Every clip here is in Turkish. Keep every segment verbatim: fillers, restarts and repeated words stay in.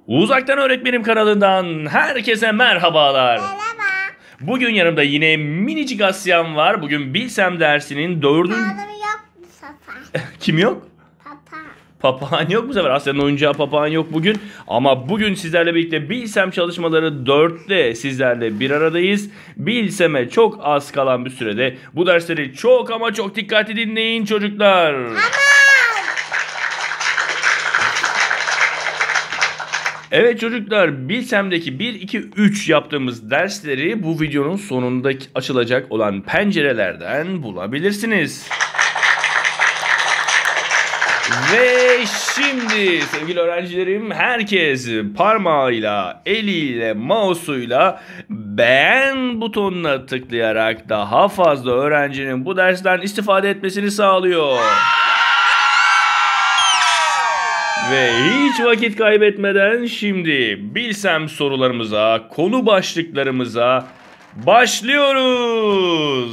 Uzaktan Öğretmenim kanalından herkese merhabalar. Merhaba. Bugün yanımda yine minicik Asya'm var. Bugün Bilsem dersinin dördüncü... Sağlığım yok bu sefer. Kim yok? Papa. Papağan yok bu sefer. Asya'nın oyuncağı papağan yok bugün. Ama bugün sizlerle birlikte Bilsem çalışmaları dörtte sizlerle bir aradayız. Bilsem'e çok az kalan bir sürede bu dersleri çok ama çok dikkatli dinleyin çocuklar. Aman. Evet çocuklar, Bilsem'deki bir, iki, üç yaptığımız dersleri bu videonun sonunda açılacak olan pencerelerden bulabilirsiniz. Ve şimdi sevgili öğrencilerim, herkes parmağıyla, eliyle, mouse'uyla beğen butonuna tıklayarak daha fazla öğrencinin bu dersten istifade etmesini sağlıyor. Ve hiç vakit kaybetmeden şimdi Bilsem sorularımıza, konu başlıklarımıza başlıyoruz.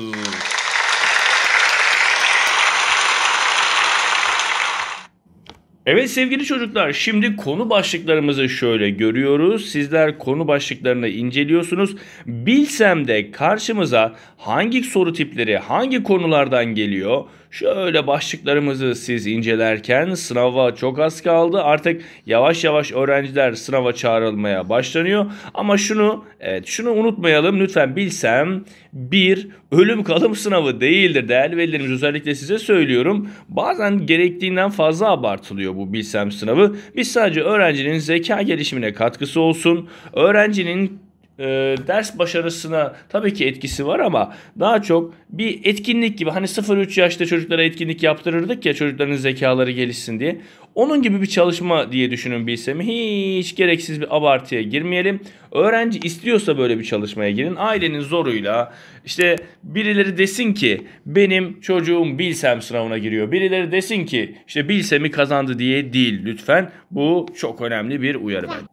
Evet sevgili çocuklar, şimdi konu başlıklarımızı şöyle görüyoruz. Sizler konu başlıklarını inceliyorsunuz. Bilsem'de karşımıza hangi soru tipleri, hangi konulardan geliyor? Şöyle başlıklarımızı siz incelerken sınava çok az kaldı. Artık yavaş yavaş öğrenciler sınava çağrılmaya başlanıyor. Ama şunu, evet şunu unutmayalım lütfen. Bilsem bir ölüm kalım sınavı değildir değerli velilerimiz, özellikle size söylüyorum. Bazen gerektiğinden fazla abartılıyor bu Bilsem sınavı. Biz sadece öğrencinin zeka gelişimine katkısı olsun, öğrencinin e, ders başarısına tabii ki etkisi var ama daha çok bir etkinlik gibi, hani sıfır üç yaşta çocuklara etkinlik yaptırırdık ya çocukların zekaları gelişsin diye. Onun gibi bir çalışma diye düşünün Bilsem'i. Hiç gereksiz bir abartıya girmeyelim. Öğrenci istiyorsa böyle bir çalışmaya girin. Ailenin zoruyla, işte birileri desin ki benim çocuğum Bilsem sınavına giriyor, birileri desin ki işte Bilsem'i kazandı diye değil lütfen. Bu çok önemli bir uyarı bence.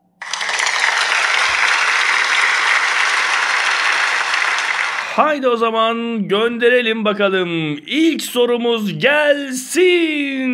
Haydi o zaman gönderelim bakalım. İlk sorumuz gelsin.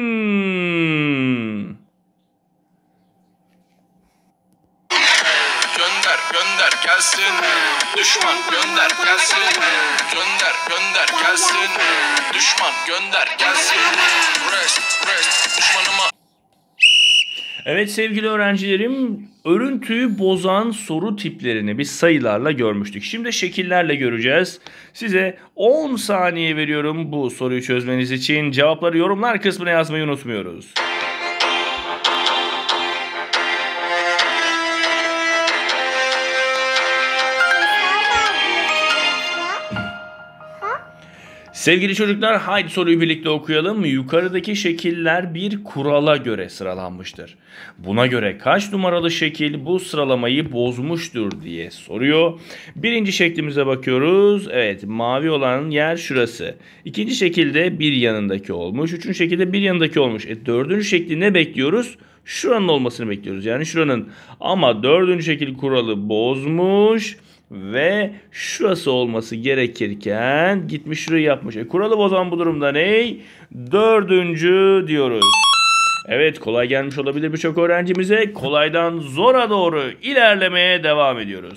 Gönder gönder gelsin. Düşman gönder gelsin. Gönder gönder gelsin. Düşman gönder gelsin. Rest rest düşmanıma. Evet sevgili öğrencilerim, örüntüyü bozan soru tiplerini biz sayılarla görmüştük. Şimdi şekillerle göreceğiz. Size on saniye veriyorum bu soruyu çözmeniz için. Cevapları yorumlar kısmına yazmayı unutmuyoruz. Sevgili çocuklar, haydi soruyu birlikte okuyalım. Yukarıdaki şekiller bir kurala göre sıralanmıştır. Buna göre kaç numaralı şekil bu sıralamayı bozmuştur diye soruyor. Birinci şeklimize bakıyoruz. Evet, mavi olan yer şurası. İkinci şekilde bir yanındaki olmuş. Üçüncü şekilde bir yanındaki olmuş. E, dördüncü şekli ne bekliyoruz? Şuranın olmasını bekliyoruz. Yani şuranın. Ama dördüncü şekil kuralı bozmuş. Ve şurası olması gerekirken gitmiş şurayı yapmış. E, kuralı bozan bu durumda ne? Dördüncü diyoruz. Evet, kolay gelmiş olabilir birçok öğrencimize. Kolaydan zora doğru ilerlemeye devam ediyoruz.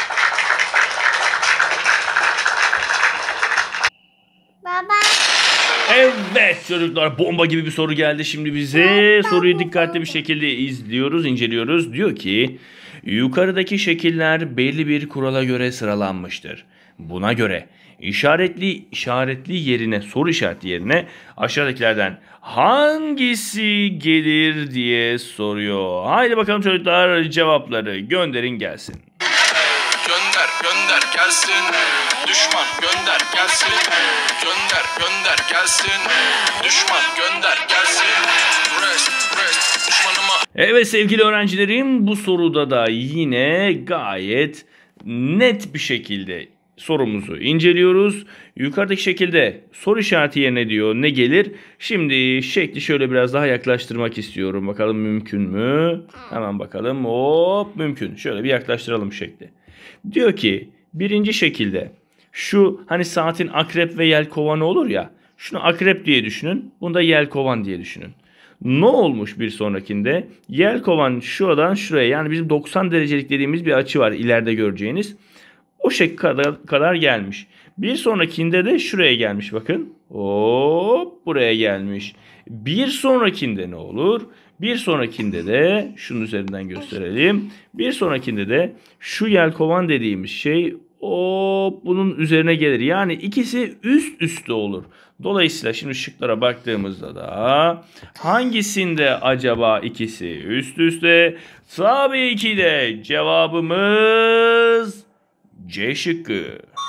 Baba. Evet çocuklar, bomba gibi bir soru geldi şimdi bize. Soruyu dikkatli bir şekilde izliyoruz, inceliyoruz. Diyor ki yukarıdaki şekiller belli bir kurala göre sıralanmıştır. Buna göre işaretli işaretli yerine, soru işareti yerine aşağıdakilerden hangisi gelir diye soruyor. Haydi bakalım çocuklar, cevapları gönderin gelsin. Gönder gönder gelsin. Düşman gönder gelsin. Gönder gönder gelsin. Düşman gönder gelsin. Rest rest düşmanıma. Evet sevgili öğrencilerim, bu soruda da yine gayet net bir şekilde sorumuzu inceliyoruz. Yukarıdaki şekilde soru işareti yerine diyor ne gelir? Şimdi şekli şöyle biraz daha yaklaştırmak istiyorum. Bakalım mümkün mü? Hemen bakalım. Hop, mümkün. Şöyle bir yaklaştıralım şekli. Diyor ki birinci şekilde şu, hani saatin akrep ve yelkovanı olur ya. Şunu akrep diye düşünün. Bunu da yelkovan diye düşünün. Ne olmuş bir sonrakinde? Yelkovan şuradan şuraya, yani bizim doksan derecelik dediğimiz bir açı var ileride göreceğiniz. O şekil kadar, kadar gelmiş. Bir sonrakinde de şuraya gelmiş bakın. Hop buraya gelmiş. Bir sonrakinde ne olur? Bir sonrakinde de şunun üzerinden gösterelim. Bir sonrakinde de şu yelkovan dediğimiz şey hop bunun üzerine gelir. Yani ikisi üst üste olur. Dolayısıyla şimdi şıklara baktığımızda da hangisinde acaba ikisi üst üste? Tabii ki de cevabımız C şıkkı.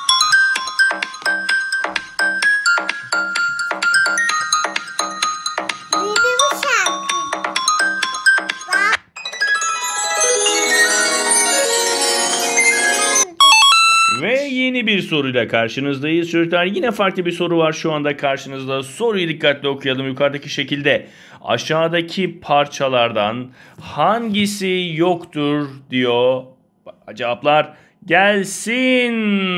Benim şarkı. Bak. Ve yeni bir soruyla karşınızdayız çocuklar. Yine farklı bir soru var şu anda karşınızda. Soruyu dikkatli okuyalım yukarıdaki şekilde. Aşağıdaki parçalardan hangisi yoktur diyor. Cevaplar gelsin.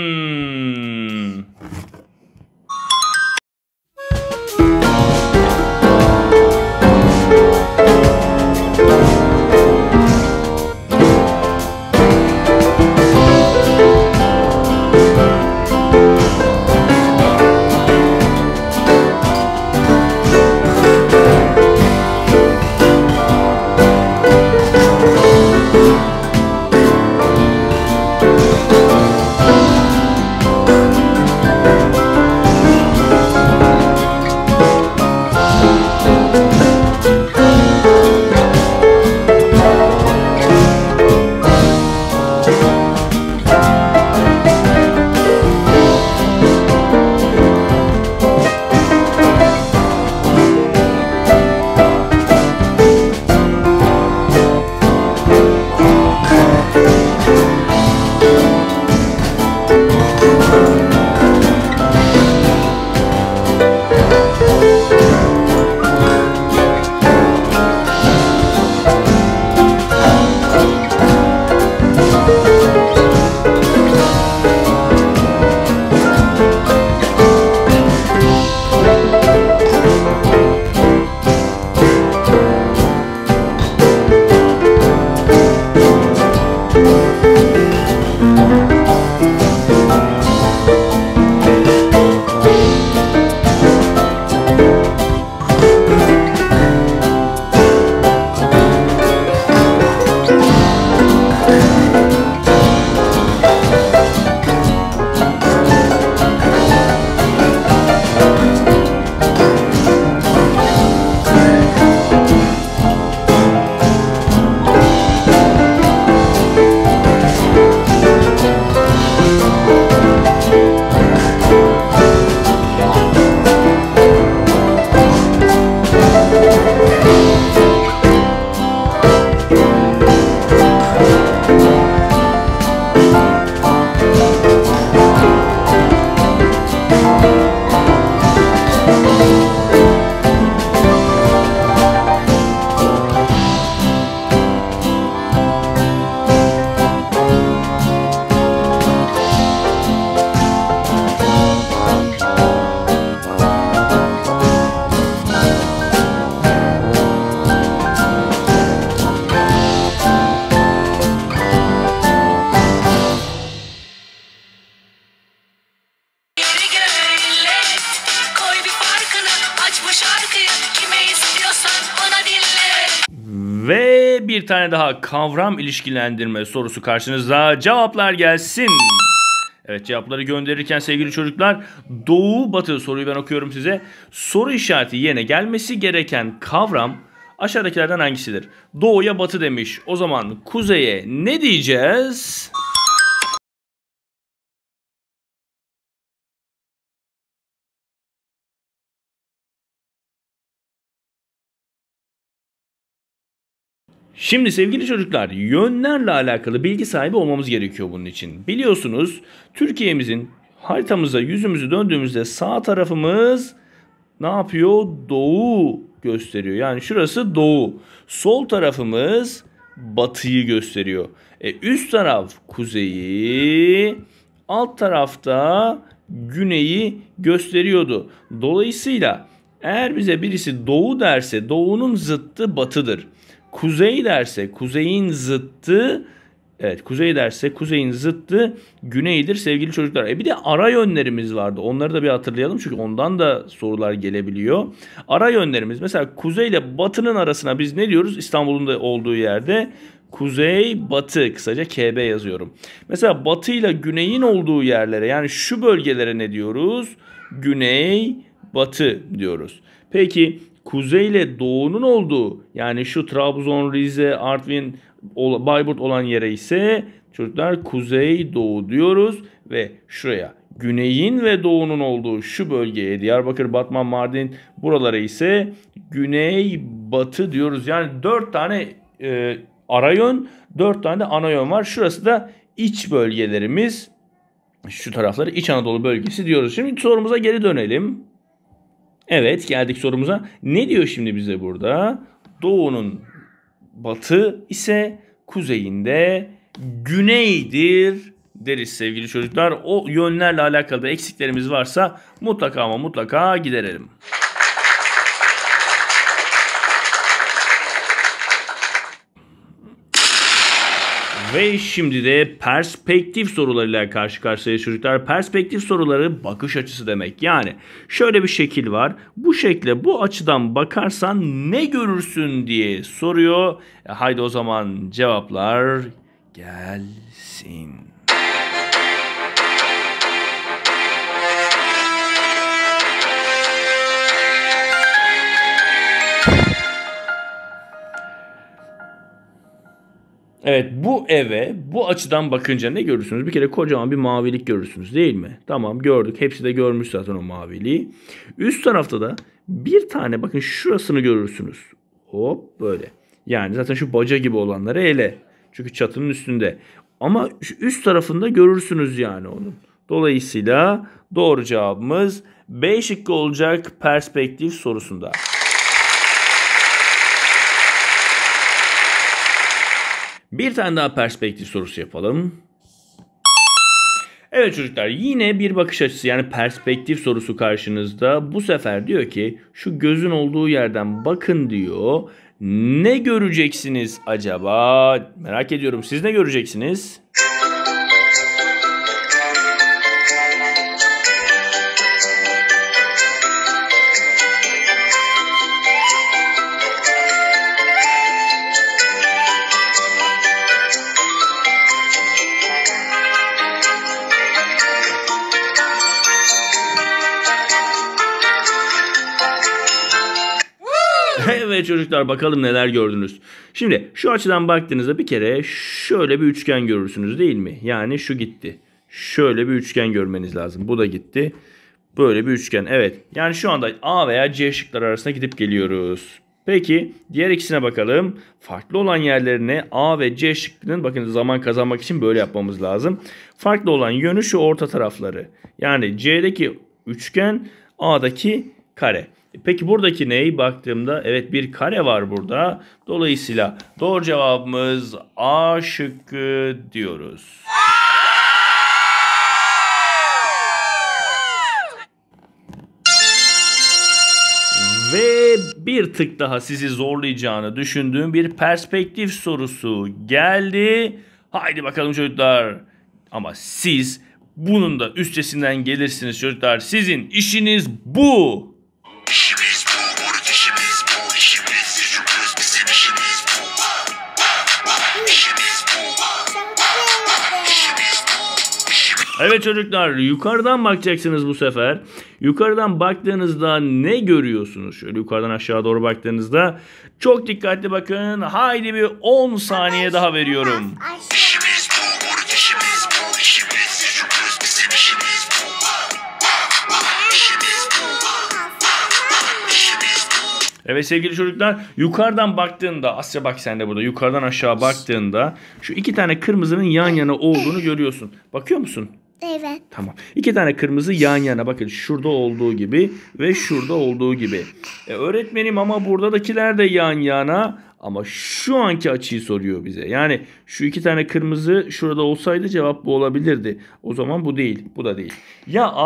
Ve bir tane daha kavram ilişkilendirme sorusu karşınızda. Cevaplar gelsin. Evet, cevapları gönderirken sevgili çocuklar, doğu batı soruyu ben okuyorum size. Soru işareti yerine gelmesi gereken kavram aşağıdakilerden hangisidir? Doğuya batı demiş. O zaman kuzeye ne diyeceğiz? Şimdi sevgili çocuklar, yönlerle alakalı bilgi sahibi olmamız gerekiyor bunun için. Biliyorsunuz Türkiye'mizin haritamıza yüzümüzü döndüğümüzde sağ tarafımız ne yapıyor? Doğu gösteriyor. Yani şurası doğu. Sol tarafımız batıyı gösteriyor. E, üst taraf kuzeyi, alt tarafta güneyi gösteriyordu. Dolayısıyla Eğer bize birisi doğu derse doğunun zıttı batıdır. Kuzey derse kuzeyin zıttı Evet, kuzey derse kuzeyin zıttı güneydir sevgili çocuklar. E bir de ara yönlerimiz vardı. Onları da bir hatırlayalım çünkü ondan da sorular gelebiliyor. Ara yönlerimiz mesela kuzey ile batının arasına biz ne diyoruz? İstanbul'un da olduğu yerde kuzey batı, kısaca K B yazıyorum. Mesela batı ile güneyin olduğu yerlere, yani şu bölgelere ne diyoruz? Güney batı diyoruz. Peki kuzey ile doğunun olduğu, yani şu Trabzon, Rize, Artvin, Bayburt olan yere ise çocuklar kuzey doğu diyoruz ve şuraya güneyin ve doğunun olduğu şu bölgeye, Diyarbakır, Batman, Mardin, buralara ise güney batı diyoruz. Yani dört tane e, ara yön, dört tane de ana yön var. Şurası da iç bölgelerimiz. Şu tarafları İç Anadolu bölgesi diyoruz. Şimdi sorumuza geri dönelim. Evet, geldik sorumuza. Ne diyor şimdi bize burada? Doğunun batı ise kuzeyinde güneydir deriz sevgili çocuklar. O yönlerle alakalı da eksiklerimiz varsa mutlaka ama mutlaka giderelim. Ve şimdi de perspektif sorularıyla karşı karşıyayız çocuklar. Perspektif soruları bakış açısı demek. Yani şöyle bir şekil var. Bu şekle bu açıdan bakarsan ne görürsün diye soruyor. E haydi o zaman cevaplar gelsin. Evet, bu eve bu açıdan bakınca ne görürsünüz? Bir kere kocaman bir mavilik görürsünüz değil mi? Tamam, gördük. Hepsi de görmüş zaten o maviliği. Üst tarafta da bir tane, bakın şurasını görürsünüz. Hop böyle. Yani zaten şu baca gibi olanları ele. Çünkü çatının üstünde. Ama şu üst tarafında görürsünüz yani onun. Dolayısıyla doğru cevabımız B şıkkı olacak perspektif sorusunda. Bir tane daha perspektif sorusu yapalım. Evet çocuklar, yine bir bakış açısı, yani perspektif sorusu karşınızda. Bu sefer diyor ki şu gözün olduğu yerden bakın diyor. Ne göreceksiniz acaba? Merak ediyorum, siz ne göreceksiniz? Evet çocuklar, bakalım neler gördünüz. Şimdi şu açıdan baktığınızda bir kere şöyle bir üçgen görürsünüz değil mi? Yani şu gitti. Şöyle bir üçgen görmeniz lazım. Bu da gitti. Böyle bir üçgen. Evet. Yani şu anda A veya C şıklar arasında gidip geliyoruz. Peki diğer ikisine bakalım. Farklı olan yerlerine A ve C şıkkının, bakın zaman kazanmak için böyle yapmamız lazım. Farklı olan yönü şu orta tarafları. Yani C'deki üçgen, A'daki kare. Peki buradaki neye baktığımda, evet bir kare var burada. Dolayısıyla doğru cevabımız A şıkkı diyoruz. Ve bir tık daha sizi zorlayacağını düşündüğüm bir perspektif sorusu geldi. Haydi bakalım çocuklar. Ama siz bunun da üstesinden gelirsiniz çocuklar. Sizin işiniz bu. İşimiz bu, moruk işimiz bu, işimiz gücümüz bizim işimiz bu. İşimiz bu, işimiz bu, işimiz. Evet çocuklar, yukarıdan bakacaksınız bu sefer. Yukarıdan baktığınızda ne görüyorsunuz? Şöyle yukarıdan aşağı doğru baktığınızda çok dikkatli bakın. Haydi bir on saniye daha veriyorum. İşimiz bu, moruk işimiz bu, işimiz gücümüz bizim işimiz bu. İşimiz bu, işimiz bu. Evet sevgili çocuklar, yukarıdan baktığında, Asya bak sen de burada, yukarıdan aşağı baktığında şu iki tane kırmızının yan yana olduğunu görüyorsun. Bakıyor musun? Evet. Tamam. İki tane kırmızı yan yana, bakın şurada olduğu gibi ve şurada olduğu gibi. E, öğretmenim ama buradadakiler de yan yana, ama şu anki açıyı soruyor bize. Yani şu iki tane kırmızı şurada olsaydı cevap bu olabilirdi. O zaman bu değil, bu da değil. Ya A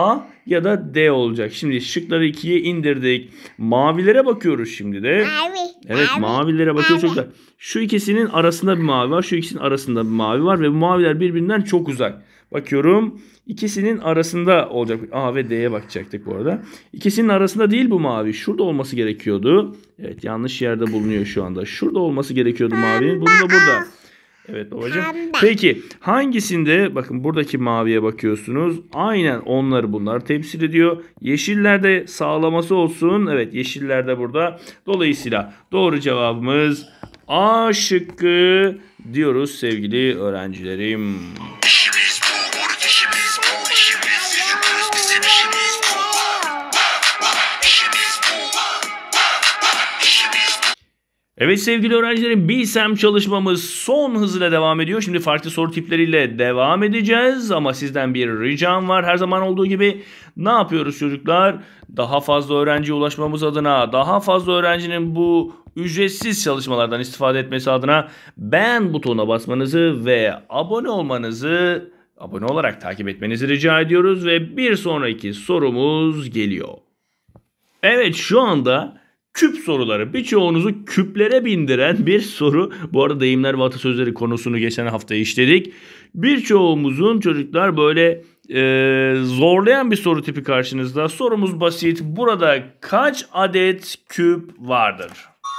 ya da D olacak. Şimdi şıkları ikiye indirdik. Mavilere bakıyoruz şimdi de. Mavi. Evet, mavi, mavilere bakıyoruz mavi. çocuklar. Şu ikisinin arasında bir mavi var. Şu ikisinin arasında bir mavi var. Ve bu maviler birbirinden çok uzak. Bakıyorum. İkisinin arasında olacak. A ve D'ye bakacaktık bu arada. İkisinin arasında değil bu mavi. Şurada olması gerekiyordu. Evet, yanlış yerde bulunuyor şu anda. Şurada olması gerekiyordu mavinin. Bunu da burada. Evet babacığım. Pembe. Peki hangisinde, bakın buradaki maviye bakıyorsunuz. Aynen onları bunlar temsil ediyor. Yeşillerde sağlaması olsun. Evet, yeşillerde burada. Dolayısıyla doğru cevabımız A şıkkı diyoruz sevgili öğrencilerim. İşimiz bu, işimiz bu, işimiz gücümüz bizim işimiz bu. İşimiz bu, işimiz bu. Evet sevgili öğrencilerim, Bilsem çalışmamız son hızıyla devam ediyor. Şimdi farklı soru tipleriyle devam edeceğiz ama sizden bir ricam var. Her zaman olduğu gibi ne yapıyoruz çocuklar? Daha fazla öğrenciye ulaşmamız adına, daha fazla öğrencinin bu ücretsiz çalışmalardan istifade etmesi adına beğen butonuna basmanızı ve abone olmanızı, abone olarak takip etmenizi rica ediyoruz ve bir sonraki sorumuz geliyor. Evet, şu anda küp soruları, birçoğunuzu küplere bindiren bir soru. Bu arada deyimler ve atasözleri konusunu geçen hafta işledik. Birçoğumuzun çocuklar böyle e, zorlayan bir soru tipi karşınızda. Sorumuz basit. Burada kaç adet küp vardır?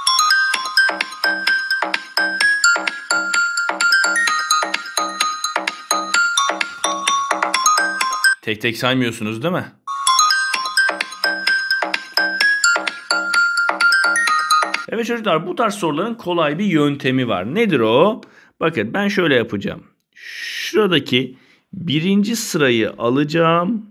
Tek tek saymıyorsunuz değil mi? Evet çocuklar, bu tarz soruların kolay bir yöntemi var. Nedir o? Bakın ben şöyle yapacağım. Şuradaki birinci sırayı alacağım.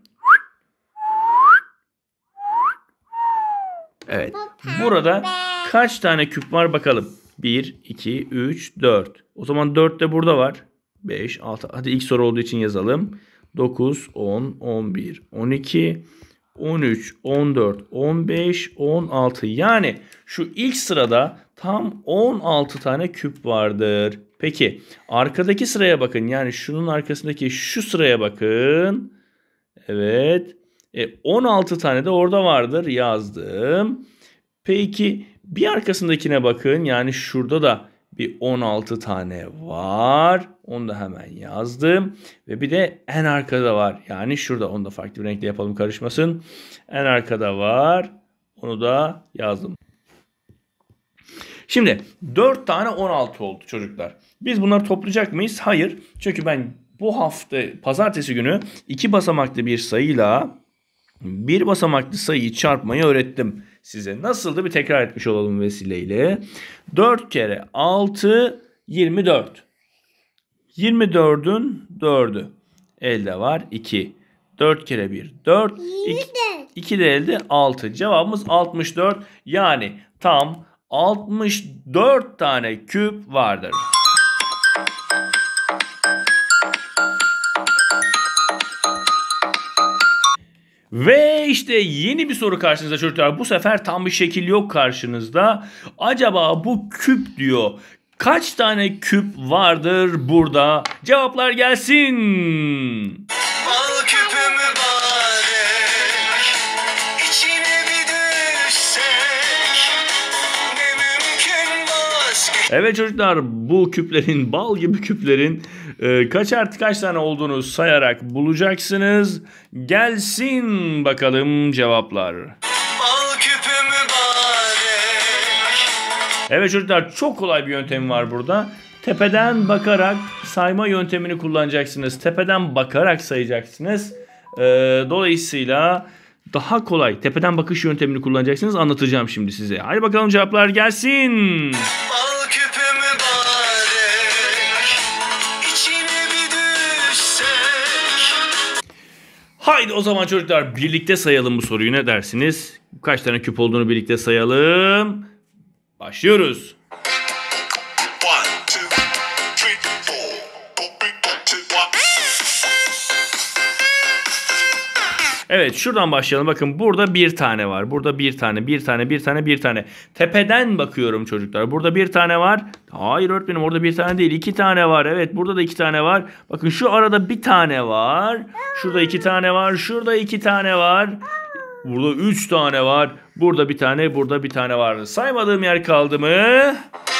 Evet. Burada kaç tane küp var bakalım. bir, iki, üç, dört. O zaman dört de burada var. beş, altı. Hadi ilk soru olduğu için yazalım. dokuz, on, on bir, on iki, on üç, on dört, on beş, on altı. Yani şu ilk sırada tam on altı tane küp vardır. Peki arkadaki sıraya bakın. Yani şunun arkasındaki şu sıraya bakın. Evet. E, on altı tane de orada vardır. Yazdım. Peki bir arkasındakine bakın. Yani şurada da bir on altı tane var. Onu da hemen yazdım. Ve bir de en arkada var. Yani şurada, onu da farklı bir renkle yapalım karışmasın. En arkada var. Onu da yazdım. Şimdi dört tane on altı oldu çocuklar. Biz bunları toplayacak mıyız? Hayır. Çünkü ben bu hafta pazartesi günü iki basamaklı bir sayıyla bir basamaklı sayıyı çarpmayı öğrettim size. Nasıldı bir tekrar etmiş olalım vesileyle. dört kere altı yirmi dört. yirmi dördün dördü. Elde var iki. dört kere bir dört. iki de elde altı. Cevabımız altmış dört. Yani tam altmış dört tane küp vardır. Ve işte yeni bir soru karşınızda çocuklar. Bu sefer tam bir şekil yok karşınızda. Acaba bu küp diyor. Kaç tane küp vardır burada? Cevaplar gelsin. Bal küpü mübarek, içine bir düşsek, ne mümkün vazgeç. Evet çocuklar, bu küplerin, bal gibi küplerin e, kaç artı kaç tane olduğunu sayarak bulacaksınız. Gelsin bakalım cevaplar. Bal küpü mübarek. Evet çocuklar, çok kolay bir yöntem var burada. Tepeden bakarak sayma yöntemini kullanacaksınız. Tepeden bakarak sayacaksınız. Ee, dolayısıyla daha kolay tepeden bakış yöntemini kullanacaksınız. Anlatacağım şimdi size. Hadi bakalım cevaplar gelsin. Bal küpü mübarek, içine bir düşsek. Haydi o zaman çocuklar birlikte sayalım bu soruyu, ne dersiniz? Kaç tane küp olduğunu birlikte sayalım. Başlıyoruz. One, two, three, four. Two, one. Evet, şuradan başlayalım. Bakın burada bir tane var. Burada bir tane, bir tane, bir tane, bir tane. Tepeden bakıyorum çocuklar. Burada bir tane var. Hayır öğretmenim, orada bir tane değil. iki tane var. Evet, burada da iki tane var. Bakın şu arada bir tane var. Şurada iki tane var. Şurada iki tane var. Burada üç tane var. Burada bir tane, burada bir tane var. Saymadığım yer kaldı mı?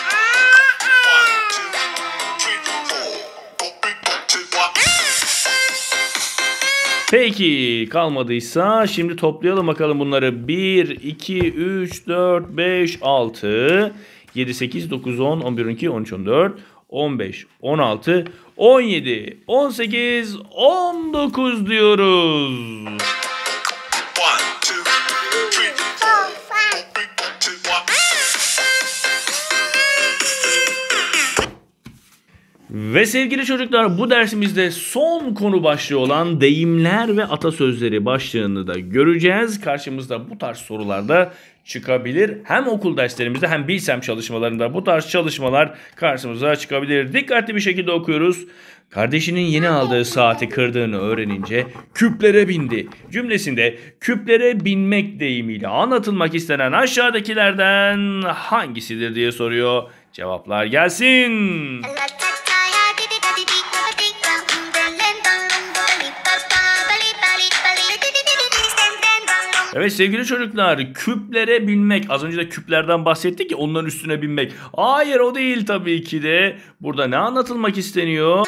Peki kalmadıysa şimdi toplayalım bakalım bunları. bir, iki, üç, dört, beş, altı, yedi, sekiz, dokuz, on, on bir, on iki, on üç, on dört, on beş, on altı, on yedi, on sekiz, on dokuz diyoruz. Ve sevgili çocuklar, bu dersimizde son konu başlığı olan deyimler ve atasözleri başlığını da göreceğiz. Karşımızda bu tarz sorularda çıkabilir. Hem okul derslerimizde hem Bilsem çalışmalarında bu tarz çalışmalar karşımıza çıkabilir. Dikkatli bir şekilde okuyoruz. Kardeşinin yeni aldığı saati kırdığını öğrenince küplere bindi. Cümlesinde küplere binmek deyimiyle anlatılmak istenen aşağıdakilerden hangisidir diye soruyor. Cevaplar gelsin. Evet sevgili çocuklar, küplere binmek. Az önce de küplerden bahsettik ya, onların üstüne binmek. Hayır, o değil tabii ki de. Burada ne anlatılmak isteniyor?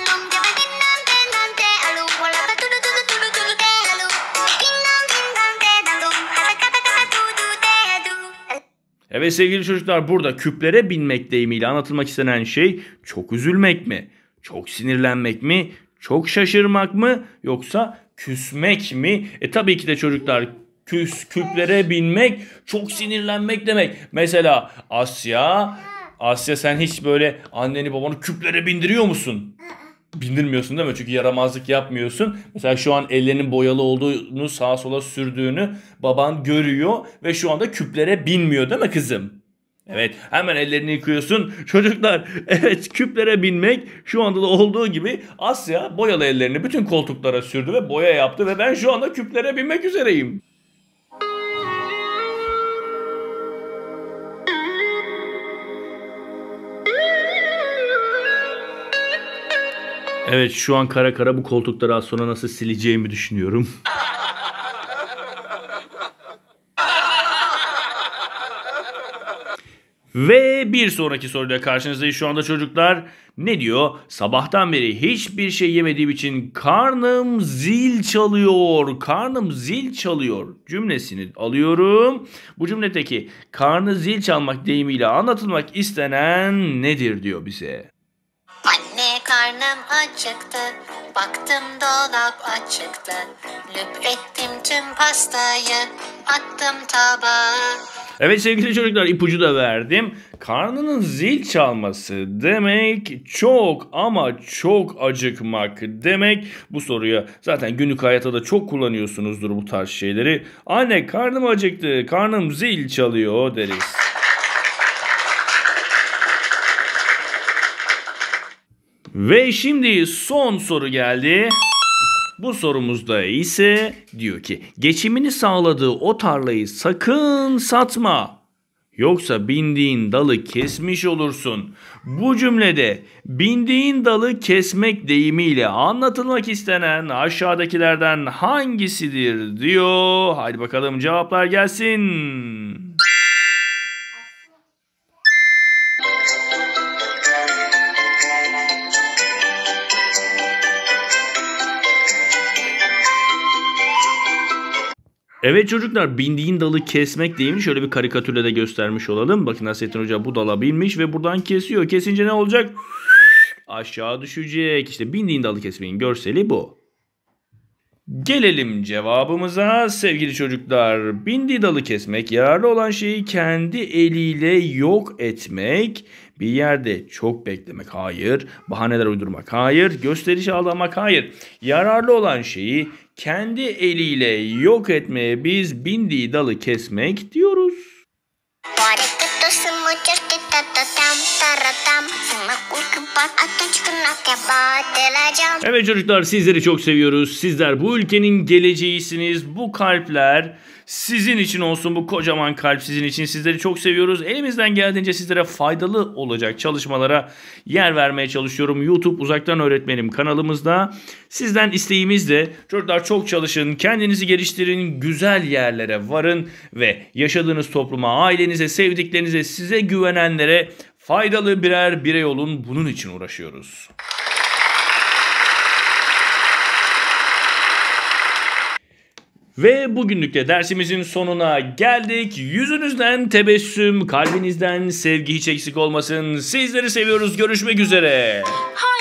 Evet sevgili çocuklar, burada küplere binmek deyimiyle anlatılmak istenen şey çok üzülmek mi? Çok sinirlenmek mi? Çok şaşırmak mı? Yoksa küsmek mi? E tabii ki de çocuklar, küs, küplere binmek çok sinirlenmek demek. Mesela Asya, Asya sen hiç böyle anneni babanı küplere bindiriyor musun? Bindirmiyorsun değil mi? Çünkü yaramazlık yapmıyorsun. Mesela şu an ellerinin boyalı olduğunu, sağa sola sürdüğünü baban görüyor ve şu anda küplere binmiyor değil mi kızım? Evet, hemen ellerini yıkıyorsun. Çocuklar, evet, küplere binmek şu anda da olduğu gibi Asya boyalı ellerini bütün koltuklara sürdü ve boya yaptı ve ben şu anda küplere binmek üzereyim. Evet, şu an kara kara bu koltukları az sonra nasıl sileceğimi düşünüyorum. Ve bir sonraki soruyla karşınızdayız şu anda çocuklar. Ne diyor? Sabahtan beri hiçbir şey yemediğim için karnım zil çalıyor. Karnım zil çalıyor cümlesini alıyorum. Bu cümledeki karnı zil çalmak deyimiyle anlatılmak istenen nedir diyor bize. Anne karnım acıktı, baktım dolap açıktı. Lüprettim tüm pastayı, attım tabağa. Evet sevgili çocuklar, ipucu da verdim. Karnının zil çalması demek çok ama çok acıkmak demek. Bu soruya zaten günlük hayatta da çok kullanıyorsunuzdur bu tarz şeyleri. Anne karnım acıktı, karnım zil çalıyor deriz. Ve şimdi son soru geldi. Bu sorumuzda ise diyor ki geçimini sağladığı o tarlayı sakın satma. Yoksa bindiğin dalı kesmiş olursun. Bu cümlede bindiğin dalı kesmek deyimiyle anlatılmak istenen aşağıdakilerden hangisidir diyor. Haydi bakalım cevaplar gelsin. Evet çocuklar, bindiğin dalı kesmek deyimini şöyle bir karikatürle de göstermiş olalım. Bakın Nasrettin Hoca bu dala binmiş ve buradan kesiyor. Kesince ne olacak? Aşağı düşecek. İşte bindiğin dalı kesmeyin görseli bu. Gelelim cevabımıza sevgili çocuklar. Bindiği dalı kesmek, yararlı olan şeyi kendi eliyle yok etmek, bir yerde çok beklemek, hayır. Bahaneler uydurmak, hayır. Gösteriş ağlamak, hayır. Yararlı olan şeyi kendi eliyle yok etmeye biz bindiği dalı kesmek diyoruz. Atın çıkın akbadelacağım. Evet çocuklar, sizleri çok seviyoruz. Sizler bu ülkenin geleceğisiniz. Bu kalpler sizin için olsun. Bu kocaman kalp sizin için. Sizleri çok seviyoruz. Elimizden geldiğince sizlere faydalı olacak çalışmalara yer vermeye çalışıyorum. YouTube Uzaktan Öğretmenim kanalımızda. Sizden isteğimiz de çocuklar çok çalışın. Kendinizi geliştirin. Güzel yerlere varın. Ve yaşadığınız topluma, ailenize, sevdiklerinize, size güvenenlere faydalı birer birey olun. Bunun için uğraşıyoruz. Ve bugünlük de dersimizin sonuna geldik. Yüzünüzden tebessüm, kalbinizden sevgi hiç eksik olmasın. Sizleri seviyoruz. Görüşmek üzere.